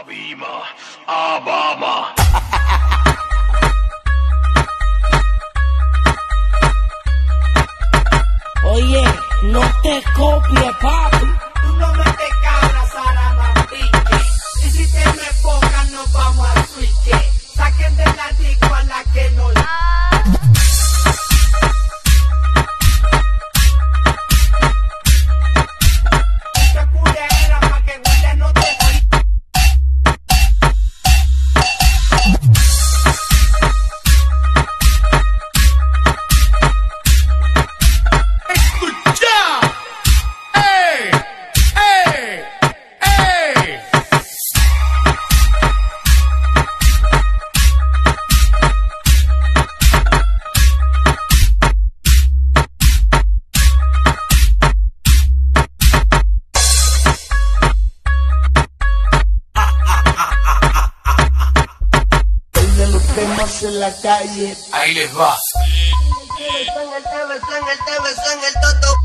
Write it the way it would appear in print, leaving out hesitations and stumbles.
Abima, Abama. Oye, no te copies, papi. Tú no me te cabras, ahora mampique. Y si te me enfocas, nos vamos a switch. Saquen de la disco a la que no la. Mucha culera pa' que William no te en la calle. Ahí les va. en el TV, en el TV, en el toto.